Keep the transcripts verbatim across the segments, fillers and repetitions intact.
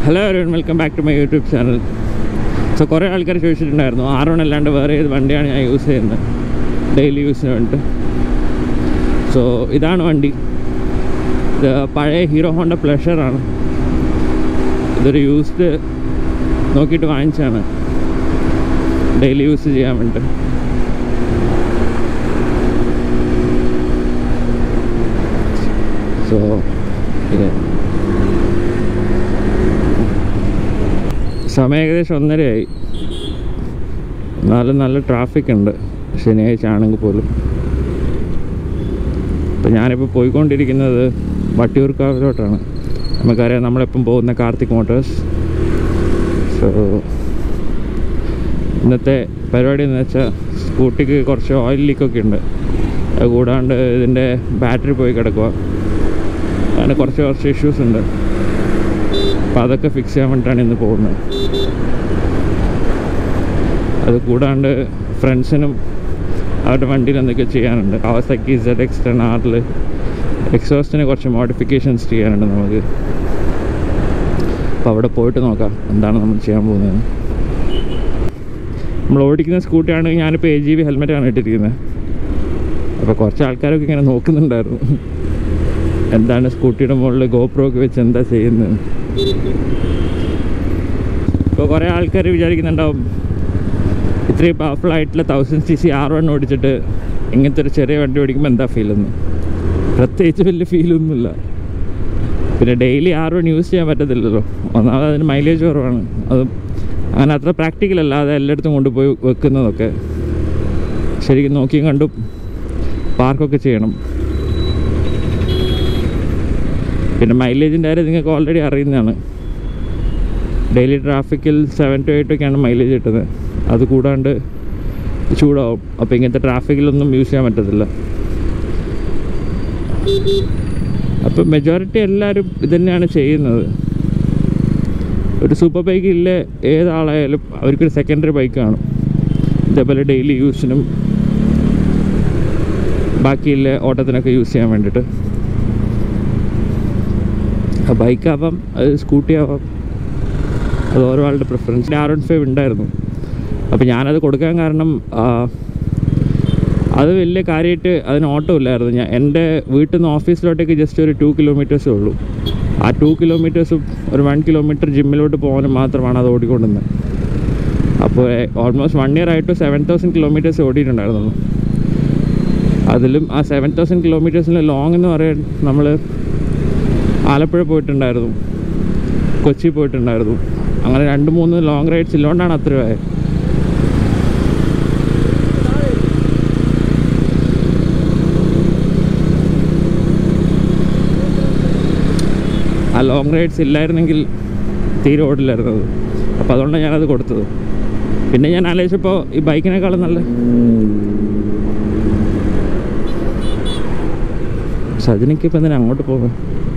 Hello everyone, welcome back to my YouTube channel. So കുറേ ആൾക്കാർ ചോദിച്ചിട്ടുണ്ടായിരുന്നു ആർ വൺ അല്ലാണ്ട് വേറെ ഏത് വണ്ടിയാണ് ഞാൻ യൂസ് ചെയ്യുന്നത് ഡെയിലി യൂസിന് വേണ്ടിയിട്ട്. സോ ഇതാണ് വണ്ടി. ഇത് പഴയ ഹീറോ ഹോണ്ട പ്ലഷറാണ്. ഇതൊരു യൂസ്ഡ് നോക്കിയിട്ട് വാങ്ങിച്ചാണ് ഡെയിലി യൂസ് ചെയ്യാൻ വേണ്ടിയിട്ട്. സോ ഇത് സമയം ഏകദേശം ഒന്നരയായി. എന്നാലും നല്ല ട്രാഫിക് ഉണ്ട് ശനിയാഴ്ച ആണെങ്കിൽ പോലും. ഇപ്പം ഞാനിപ്പോൾ പോയിക്കൊണ്ടിരിക്കുന്നത് വട്ടിയൂർക്കാവിലോട്ടാണ്. നമുക്കറിയാം നമ്മളെപ്പം പോകുന്ന കാർത്തിക് മോട്ടോഴ്സ്. സോ ഇന്നത്തെ പരിപാടി എന്ന് വെച്ചാൽ സ്കൂട്ടിക്ക് കുറച്ച് ഓയിൽ ലീക്കൊക്കെ ഉണ്ട്. അത് കൂടാണ്ട് ഇതിൻ്റെ ബാറ്ററി പോയി കിടക്കുക, അങ്ങനെ കുറച്ച് കുറച്ച് ഇഷ്യൂസ് ഉണ്ട്. അപ്പോൾ അതൊക്കെ ഫിക്സ് ചെയ്യാൻ വേണ്ടിയിട്ടാണ് ഇന്ന് പോകുന്നത്. അത് കൂടാണ്ട് ഫ്രണ്ട്സിനും അവരുടെ വണ്ടിയിൽ എന്തൊക്കെ ചെയ്യാനുണ്ട്. കവാസാക്കി സെഡ് എക്സ് ടെൻ ആറിൽ എക്സോസ്റ്റിന് കുറച്ച് മോഡിഫിക്കേഷൻസ് ചെയ്യാനുണ്ട് നമുക്ക്. അപ്പോൾ അവിടെ പോയിട്ട് നോക്കാം എന്താണ് നമ്മൾ ചെയ്യാൻ പോകുന്നത്. നമ്മൾ ഓടിക്കുന്ന സ്കൂട്ടിയാണെങ്കിൽ ഞാനിപ്പോൾ എ ജി ബി ഹെൽമെറ്റാണ് ഇട്ടിരിക്കുന്നത്. അപ്പോൾ കുറച്ച് ആൾക്കാരൊക്കെ ഇങ്ങനെ നോക്കുന്നുണ്ടായിരുന്നു എന്താണ് സ്കൂട്ടിയുടെ മുകളിൽ ഗോപ്രോ ഒക്കെ വെച്ച് എന്താ ചെയ്യുന്നത്. ഇപ്പോൾ കുറേ ആൾക്കാർ വിചാരിക്കുന്നുണ്ടാവും ഇത്രയും പവർഫുൾ ആയിട്ടുള്ള thousand C C R one ഓടിച്ചിട്ട് ഇങ്ങനത്തെ ഒരു ചെറിയ വണ്ടി ഓടിക്കുമ്പോൾ എന്താ ഫീലൊന്നും. പ്രത്യേകിച്ച് വലിയ ഫീലൊന്നുമില്ല. പിന്നെ ഡെയിലി ആർ വൺ യൂസ് ചെയ്യാൻ പറ്റത്തില്ലല്ലോ. ഒന്നാമത് അതിന് മൈലേജ് കുറവാണ്. അത് അങ്ങനെ അത്ര പ്രാക്ടിക്കൽ അല്ല. അത് എല്ലായിടത്തും കൊണ്ടുപോയി വെക്കുന്നതൊക്കെ ശരിക്കും നോക്കിയും കണ്ടും പാർക്കൊക്കെ ചെയ്യണം. പിന്നെ മൈലേജിൻ്റെ കാര്യം നിങ്ങൾക്ക് ഓൾറെഡി അറിയുന്നതാണ്. ഡെയിലി ട്രാഫിക്കിൽ സെവൻ ടു എയ്റ്റ് ഒക്കെയാണ് മൈലേജ് കിട്ടുന്നത്. അത് കൂടാണ്ട് ചൂടാവും. അപ്പോൾ ഇങ്ങനത്തെ ട്രാഫിക്കിലൊന്നും യൂസ് ചെയ്യാൻ പറ്റത്തില്ല. അപ്പോൾ മെജോറിറ്റി എല്ലാവരും ഇതുതന്നെയാണ് ചെയ്യുന്നത്. ഒരു സൂപ്പർ ബൈക്ക് ഇല്ല ഏതാളായാലും അവർക്കൊരു സെക്കൻഡറി ബൈക്ക് കാണും. ഇതേപോലെ ഡെയിലി യൂസിനും ബാക്കിയില്ല ഓട്ടത്തിനൊക്കെ യൂസ് ചെയ്യാൻ വേണ്ടിയിട്ട്. ബൈക്കാവാം, അത് സ്കൂട്ടി ആവാം, അത് ഓരോ ആളുടെ പ്രിഫറൻസ്. ആർ വൺ ഫൈവ് ഉണ്ടായിരുന്നു. അപ്പോൾ ഞാനത് കൊടുക്കാൻ കാരണം അത് വലിയ കാര്യമായിട്ട് അതിന് ഓട്ടോ ഇല്ലായിരുന്നു. ഞാൻ എൻ്റെ വീട്ടിൽ നിന്ന് ഓഫീസിലോട്ടേക്ക് ജസ്റ്റ് ഒരു ടു കിലോമീറ്റേഴ്സേ ഉള്ളൂ. ആ ടു കിലോമീറ്റേഴ്സും ഒരു വൺ കിലോമീറ്റർ ജിമ്മിലോട്ട് പോകാനും മാത്രമാണ് അത് ഓടിക്കൊണ്ടിരുന്നത്. അപ്പോൾ ഓൾമോസ്റ്റ് വൺ ഇയർ ആയിട്ട് സെവൻ തൗസൻഡ് കിലോമീറ്റേഴ്സ് ഓടിയിട്ടുണ്ടായിരുന്നുള്ളൂ. അതിലും ആ സെവൻ തൗസൻഡ് കിലോമീറ്റേഴ്സിൽ ലോങ് എന്ന് പറയാൻ നമ്മൾ ആലപ്പുഴ പോയിട്ടുണ്ടായിരുന്നു, കൊച്ചി പോയിട്ടുണ്ടായിരുന്നു. അങ്ങനെ രണ്ട് മൂന്ന് ലോങ് റൈഡ്സ് ഇല്ലോണ്ടാണ് അത്രയായത്. ആ ലോങ് റൈഡ്സ് ഇല്ലായിരുന്നെങ്കിൽ തീരെ ഓടില്ലായിരുന്നത്. അപ്പോൾ അതുകൊണ്ടാണ് ഞാനത് കൊടുത്തത്. പിന്നെ ഞാൻ ആലോചിച്ചപ്പോൾ ഈ ബൈക്കിനേക്കാളും നല്ല സജനിക്ക് ഇപ്പം എന്തിനാ അങ്ങോട്ട് പോകാൻ.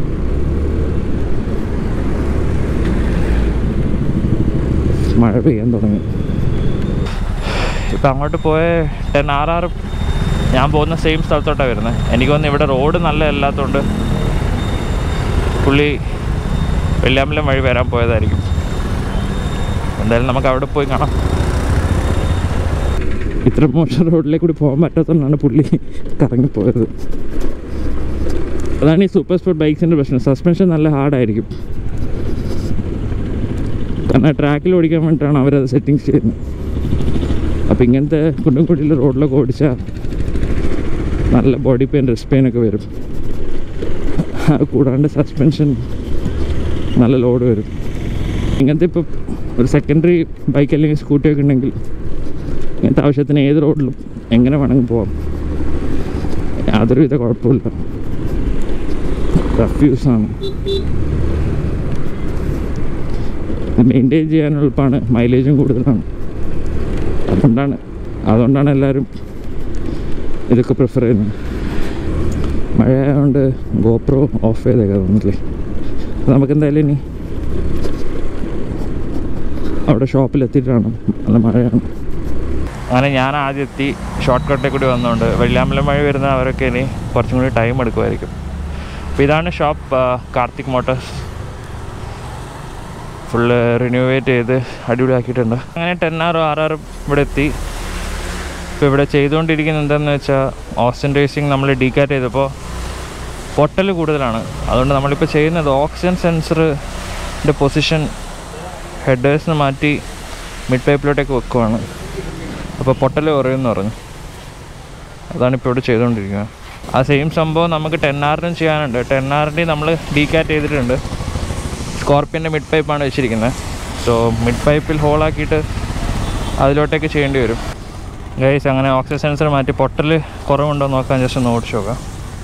മഴ പെയ്യാൻ തുടങ്ങി. ഇപ്പം അങ്ങോട്ട് പോയ ടെൻ ആർ ആർ ഞാൻ പോകുന്ന സെയിം സ്ഥലത്തോട്ടാണ് വരുന്നത്. എനിക്ക് തോന്നുന്നു ഇവിടെ റോഡ് നല്ല അല്ലാത്തതുകൊണ്ട് പുള്ളി വെള്ളിയാമ്പലം വഴി വരാൻ പോയതായിരിക്കും. എന്തായാലും നമുക്ക് അവിടെ പോയി കാണാം. ഇത്ര മോശം റോഡിലേക്ക് കൂടി പോകാൻ പറ്റാത്തതുകൊണ്ടാണ് പുള്ളി കറങ്ങിപ്പോയത്. അതാണ് ഈ സൂപ്പർ സ്പോർട്ട് ബൈക്സിൻ്റെ പ്രശ്നം. സസ്പെൻഷൻ നല്ല ഹാർഡായിരിക്കും. കാരണം ട്രാക്കിൽ ഓടിക്കാൻ വേണ്ടിയിട്ടാണ് അവരത് സെറ്റിങ്സ് ചെയ്യുന്നത്. അപ്പോൾ ഇങ്ങനത്തെ കുണ്ടും കുടിയിൽ റോഡിലൊക്കെ ഓടിച്ചാൽ നല്ല ബോഡി പെയിൻ, റിസ്റ്റ് പെയിനൊക്കെ വരും. കൂടാണ്ട് സസ്പെൻഷൻ നല്ല ലോഡ് വരും. ഇങ്ങനത്തെ ഇപ്പോൾ ഒരു സെക്കൻഡറി ബൈക്ക് അല്ലെങ്കിൽ സ്കൂട്ടിയൊക്കെ ഉണ്ടെങ്കിൽ ഇങ്ങനത്തെ ആവശ്യത്തിന് ഏത് റോഡിലും എങ്ങനെ വേണമെങ്കിൽ പോവാം. യാതൊരുവിധ കുഴപ്പമില്ല. റഫ് യൂസാണ്. മെയിൻറ്റെയിൻ ചെയ്യാൻ എളുപ്പമാണ്, മൈലേജും കൂടുതലാണ്. അതുകൊണ്ടാണ് അതുകൊണ്ടാണ് എല്ലാവരും ഇതൊക്കെ പ്രിഫർ ചെയ്യുന്നത്. മഴ ആയതുകൊണ്ട് ഗോപ്രോ ഓഫ് ചെയ്തേക്കാം തോന്നില്ലേ. നമുക്കെന്തായാലും ഇനി അവിടെ ഷോപ്പിലെത്തിയിട്ടാണ്. നല്ല മഴയാണ്. അങ്ങനെ ഞാൻ ആദ്യം എത്തി. ഷോർട്ട് കട്ടിൽ കൂടി വന്നുകൊണ്ട് വെള്ളിയാമ്പലം വഴി വരുന്ന അവരൊക്കെ ഇനി കുറച്ചും കൂടി ടൈം എടുക്കുമായിരിക്കും. അപ്പോൾ ഇതാണ് shop Karthik motors. Full renovate ചെയ്ത് അടിപൊളിയാക്കിയിട്ടുണ്ട്. അങ്ങനെ ടെൻ ആറും ആർ ആറും ഇവിടെ എത്തി. ഇപ്പോൾ ഇവിടെ ചെയ്തുകൊണ്ടിരിക്കുന്നത് എന്താണെന്ന് വെച്ചാൽ ഓക്സിജൻ റേസിങ് നമ്മൾ ഡീകാറ്റ് ചെയ്തപ്പോൾ പൊട്ടൽ കൂടുതലാണ്. അതുകൊണ്ട് നമ്മളിപ്പോൾ ചെയ്യുന്നത് ഓക്സിജൻ സെൻസറിൻ്റെ പൊസിഷൻ ഹെഡേഴ്സിന് മാറ്റി മിഡ് പൈപ്പിലോട്ടേക്ക് വെക്കുവാണ്. അപ്പോൾ പൊട്ടൽ കുറയുമെന്ന് പറഞ്ഞു. അതാണിപ്പോൾ ഇവിടെ ചെയ്തുകൊണ്ടിരിക്കുന്നത്. ആ സെയിം സംഭവം നമുക്ക് ടെൻ ആറിനും ചെയ്യാനുണ്ട്. ടെൻ ആറിൻ്റെ നമ്മൾ ഡീകാറ്റ് ചെയ്തിട്ടുണ്ട്. സ്കോർപ്പിയൻ്റെ മിഡ് പൈപ്പാണ് വെച്ചിരിക്കുന്നത്. സോ മിഡ് പൈപ്പിൽ ഹോളാക്കിയിട്ട് അതിലോട്ടേക്ക് ചെയ്യേണ്ടി വരും. ഗൈസ് അങ്ങനെ ഓക്സിജൻ സെൻസർ മാറ്റി പൊട്ടൽ കുറവുണ്ടോ നോക്കാൻ ജസ്റ്റ് ഒന്ന് ഓടിച്ച് നോക്കാം.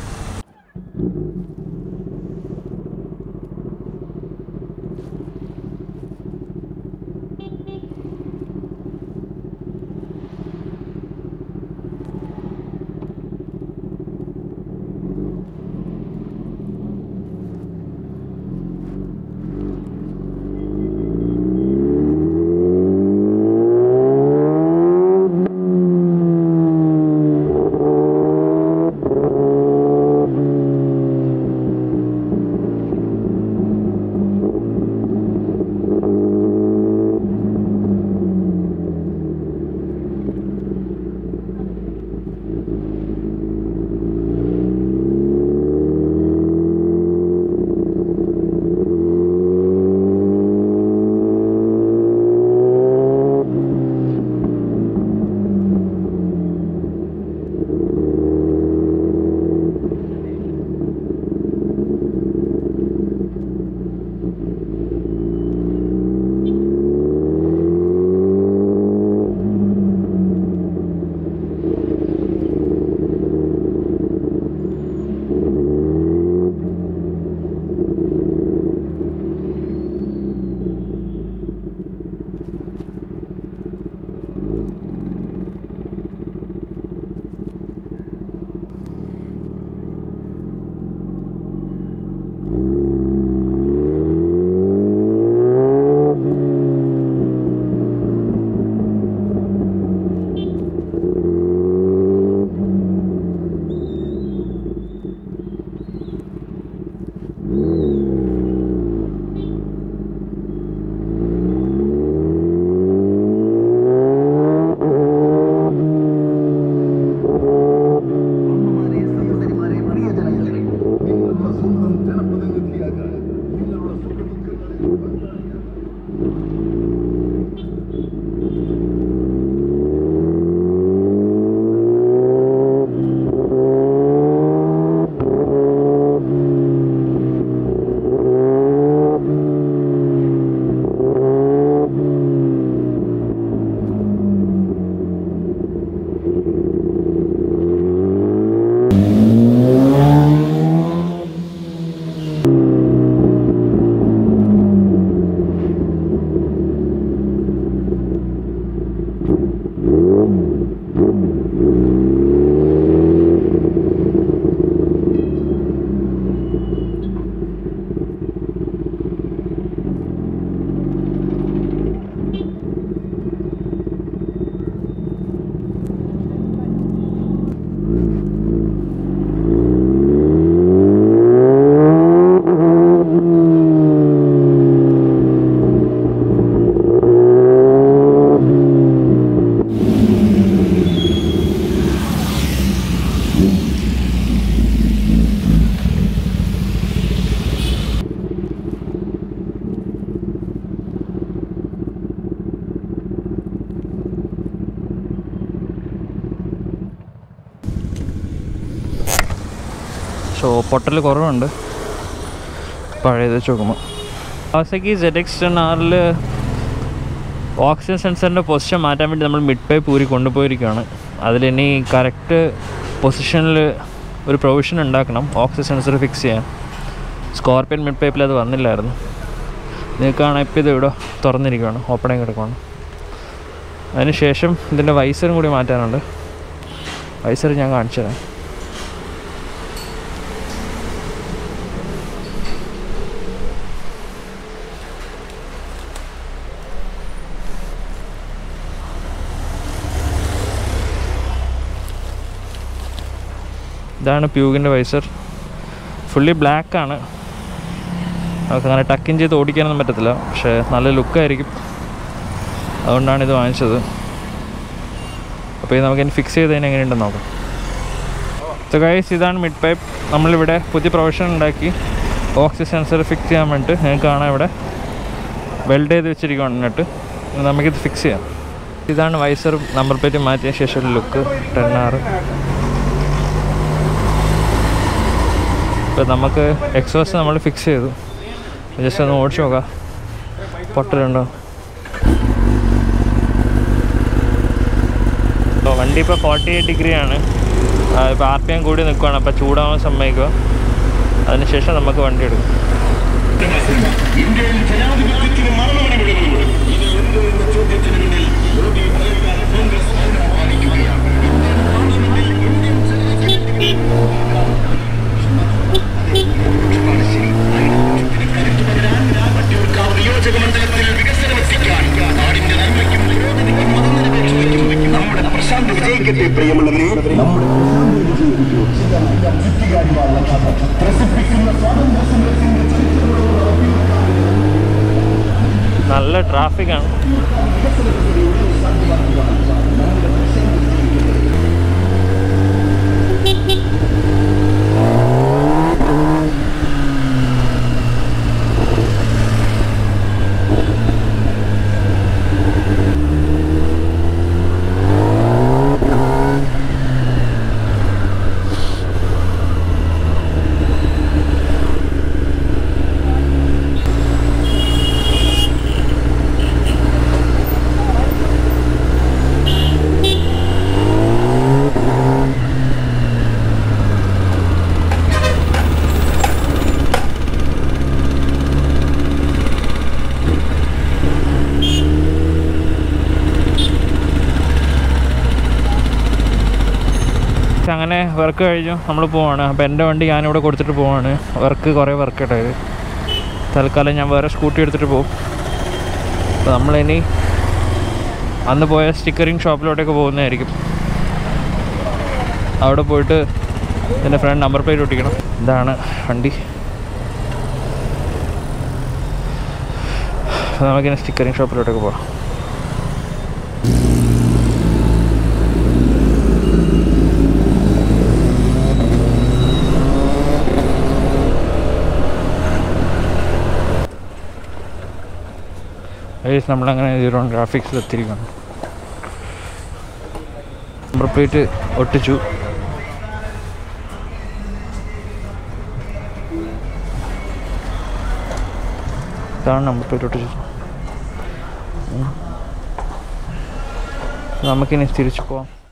സോ പൊട്ടൽ കുറവുണ്ട് പഴയത് വെച്ച് നോക്കുമ്പോൾ. കാവാസാക്കി സെഡ് എക്സ് ടെൻ ആറിൽ ഓക്സിജൻ സെൻസറിൻ്റെ പൊസിഷൻ മാറ്റാൻ വേണ്ടി നമ്മൾ മിഡ് പൈപ്പ് ഊരി കൊണ്ടുപോയിരിക്കുകയാണ്. അതിലിനി കറക്റ്റ് പൊസിഷനിൽ ഒരു പ്രൊവിഷൻ ഉണ്ടാക്കണം ഓക്സിജൻ സെൻസർ ഫിക്സ് ചെയ്യാൻ. സ്കോർപ്പിയൻ മിഡ് പൈപ്പിൽ അത് വന്നില്ലായിരുന്നു. നിങ്ങൾക്കാണ് ഇപ്പോൾ ഇത് ഇവിടെ തുറന്നിരിക്കുകയാണ്, ഓപ്പണായി കിടക്കുകയാണ്. അതിന് ശേഷം ഇതിൻ്റെ വൈസറും കൂടി മാറ്റാനുണ്ട്. വൈസർ ഞാൻ കാണിച്ചു തരാം. ഇതാണ് പ്യൂഗിൻ്റെ വൈസർ. ഫുള്ളി ബ്ലാക്കാണ്. നമുക്കങ്ങനെ ടക്കിൻ ചെയ്ത് ഓടിക്കാനൊന്നും പറ്റത്തില്ല, പക്ഷേ നല്ല ലുക്കായിരിക്കും. അതുകൊണ്ടാണ് ഇത് വാങ്ങിച്ചത്. അപ്പോൾ ഇത് നമുക്കിനി ഫിക്സ് ചെയ്തതിന് എങ്ങനെയുണ്ടെന്ന് നോക്കാം. സോ ഗൈസ്, ഇതാണ് മിഡ് പൈപ്പ്. നമ്മളിവിടെ പുതിയ പ്രൊവിഷൻ ഉണ്ടാക്കി ഓക്സിജൻ സെൻസർ ഫിക്സ് ചെയ്യാൻ വേണ്ടിയിട്ട് നിങ്ങൾക്ക് കാണാം ഇവിടെ വെൽഡ് ചെയ്ത് വെച്ചിരിക്കുകയാണ്. എന്നിട്ട് നമുക്കിത് ഫിക്സ് ചെയ്യാം. ഇതാണ് വൈസറും നമ്പർ പ്ലേറ്റും മാറ്റിയ ശേഷം ലുക്ക് ടെൻ ആറ്. ഇപ്പോൾ നമുക്ക് എക്സോസ്റ്റ് നമ്മൾ ഫിക്സ് ചെയ്തു. ജസ്റ്റ് ഒന്ന് ഓടിച്ച് നോക്കാം പൊട്ടലുണ്ടോ. അപ്പോൾ വണ്ടി ഇപ്പോൾ ഫോർട്ടി എയ്റ്റ് ഡിഗ്രിയാണ്. ഇപ്പോൾ ആർ പി എം കൂടി നിൽക്കുകയാണ്. അപ്പോൾ ചൂടാവാൻ സമ്മതിക്കുക. അതിനുശേഷം നമുക്ക് വണ്ടി എടുക്കും. നല്ല ട്രാഫിക്കാണ്. അങ്ങനെ വർക്ക് കഴിഞ്ഞു നമ്മൾ പോവാണ്. അപ്പോൾ എൻ്റെ വണ്ടി ഞാനിവിടെ കൊടുത്തിട്ട് പോവാണ്. വർക്ക് കുറേ വർക്ക് ഇട്ടായത്. തൽക്കാലം ഞാൻ വേറെ സ്കൂട്ടി എടുത്തിട്ട് പോകും. അപ്പോൾ നമ്മളിനി അന്ന് പോയ സ്റ്റിക്കറിങ് ഷോപ്പിലോട്ടൊക്കെ പോകുന്നതായിരിക്കും. അവിടെ പോയിട്ട് എൻ്റെ ഫ്രണ്ട് നമ്പർ പ്ലേറ്റ് ഒട്ടിക്കണം. ഇതാണ് വണ്ടി. അപ്പോൾ നമുക്കിനി സ്റ്റിക്കറിങ് ഷോപ്പിലോട്ടൊക്കെ പോകാം. നമ്മളങ്ങനെ സീറോ ഗ്രാഫിക്സിൽ എത്തിയിരിക്കണം. നമ്പർ പ്ലേറ്റ് ഒട്ടിച്ചു. ഇതാണ് നമ്പർ പ്ലേറ്റ് ഒട്ടിച്ചു. നമുക്കിനി തിരിച്ചു പോവാം.